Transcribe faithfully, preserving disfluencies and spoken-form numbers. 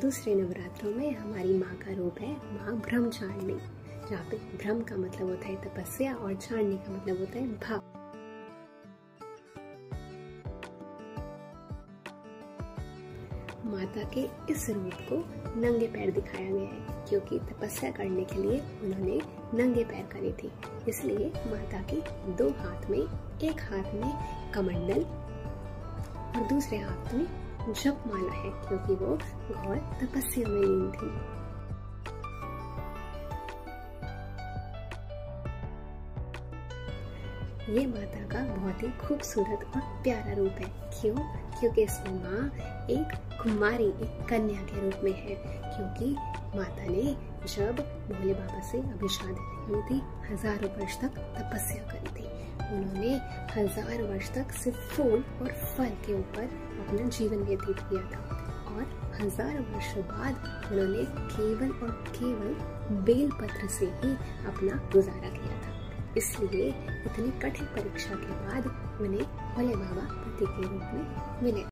दूसरे नवरात्रों में हमारी माँ का रूप है माँ ब्रह्मचारिणी, जहाँ पे ब्रह्म का मतलब होता है तपस्या और चारिणी का मतलब होता है भाव। माता के इस रूप को नंगे पैर दिखाया गया है, क्योंकि तपस्या करने के लिए उन्होंने नंगे पैर करे थे। इसलिए माता के दो हाथ में, एक हाथ में कमंडल और दूसरे हाथ में जपमाला है, क्योंकि वो घोर तपस्या में लीन थी। ये माता का बहुत ही खूबसूरत और प्यारा रूप है। क्यों? क्योंकि इसमें माँ एक कुमारी, एक कन्या के रूप में है, क्योंकि माता ने जब भोले बाबा से अभिशादी हुई थी, हजारों वर्ष तक तपस्या करी थी। उन्होंने हजार वर्ष तक सिर्फ फूल और फल के ऊपर अपना जीवन व्यतीत किया था और हजार वर्षों बाद उन्होंने केवल और केवल बेलपत्र से ही अपना गुजारा किया था। इसलिए इतनी कठिन परीक्षा के बाद उन्हें भोले बाबा पति के रूप में मिले।